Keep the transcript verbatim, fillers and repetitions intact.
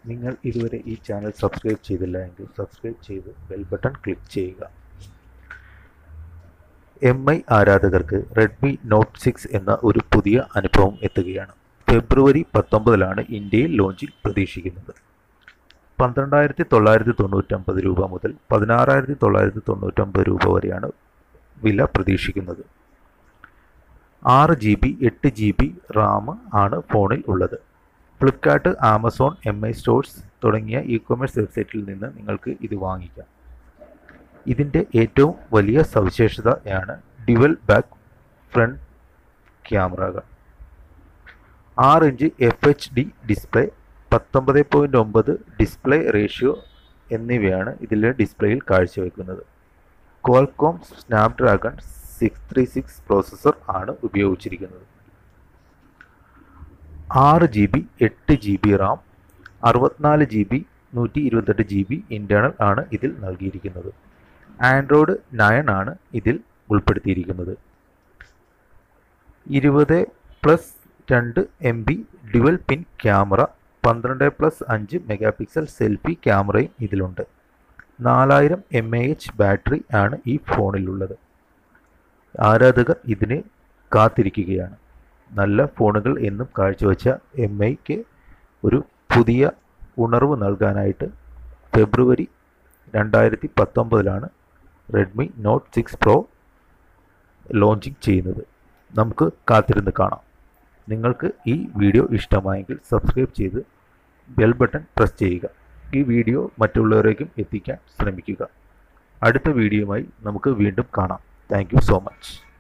നിങ്ങൾ ഇതുവരെ ഈ ചാനൽ സബ്സ്ക്രൈബ് ചെയ്തില്ല എങ്കിൽ സബ്സ്ക്രൈബ് ചെയ്ത് ബെൽ ബട്ടൺ ക്ലിക്ക് ചെയ്യുക. എം ഐ ആരാധകർക്ക് റെഡ്മി നോട്ട് സിക്സ് എന്ന ഒരു പുതിയ അനുഭവം എത്തുകയാണ്. ഫെബ്രുവരി പത്തൊമ്പതിലാണ് ഇന്ത്യയിൽ ലോഞ്ചിങ് പ്രതീക്ഷിക്കുന്നത്. പന്ത്രണ്ടായിരത്തി തൊള്ളായിരത്തി തൊണ്ണൂറ്റൊമ്പത് രൂപ മുതൽ പതിനാറായിരത്തി തൊള്ളായിരത്തി തൊണ്ണൂറ്റൊമ്പത് രൂപ വരെയാണ് വില പ്രതീക്ഷിക്കുന്നത്. ആറ് ജി ബി എട്ട് ജി ബി റാം ആണ് ഫോണിൽ ഉള്ളത്. Flipkart, Amazon, M I stores തുടങ്ങിയ ഇ കൊമേഴ്സ് വെബ്സൈറ്റിൽ നിന്ന് നിങ്ങൾക്ക് ഇത് വാങ്ങിക്കാം. ഇതിൻ്റെ ഏറ്റവും വലിയ സവിശേഷതയാണ് ഡ്യുവൽ ബാക്ക് ഫ്രണ്ട് ക്യാമറകൾ. ആറ് inch F H D display, പത്തൊമ്പത് പോയിൻറ്റ് ഒമ്പത് ഡിസ്പ്ലേ റേഷ്യോ എന്നിവയാണ് ഇതിലെ ഡിസ്പ്ലേയിൽ കാഴ്ചവെക്കുന്നത്. Qualcomm Snapdragon six three six processor ആണ് ഉപയോഗിച്ചിരിക്കുന്നത്. ആറ് ജി ബി എട്ട് ജി ബി റാം, അറുപത്തിനാല് ജി ബി നൂറ്റി ഇരുപത്തെട്ട് ജി ബി ഇൻറ്റേർണൽ ആണ് ഇതിൽ നൽകിയിരിക്കുന്നത്. ആൻഡ്രോയിഡ് നയൻ ആണ് ഇതിൽ ഉൾപ്പെടുത്തിയിരിക്കുന്നത്. ഇരുപത് പ്ലസ് രണ്ട് എം ബി ഡ്യുവൽ പിൻ ക്യാമറ, പന്ത്രണ്ട് പ്ലസ് അഞ്ച് മെഗാ പിക്സൽ സെൽഫി ക്യാമറയും ഇതിലുണ്ട്. നാലായിരം എം എ എച്ച് ബാറ്ററി ആണ് ഈ ഫോണിലുള്ളത്. ആരാധകർ ഇതിന് കാത്തിരിക്കുകയാണ്. നല്ല ഫോണുകൾ എന്നും കാഴ്ചവെച്ച എം ഐക്ക് ഒരു പുതിയ ഉണർവ് നൽകാനായിട്ട് ഫെബ്രുവരി രണ്ടായിരത്തി പത്തൊമ്പതിലാണ് Redmi note six pro launching ചെയ്യുന്നത്. നമുക്ക് കാത്തിരുന്ന് കാണാം. നിങ്ങൾക്ക് ഈ വീഡിയോ ഇഷ്ടമായെങ്കിൽ സബ്സ്ക്രൈബ് ചെയ്ത് ബെൽ ബട്ടൺ പ്രസ് ചെയ്യുക. ഈ വീഡിയോ മറ്റുള്ളവരേക്കും എത്തിക്കാൻ ശ്രമിക്കുക. അടുത്ത വീഡിയോയുമായി നമുക്ക് വീണ്ടും കാണാം. Thank you so much.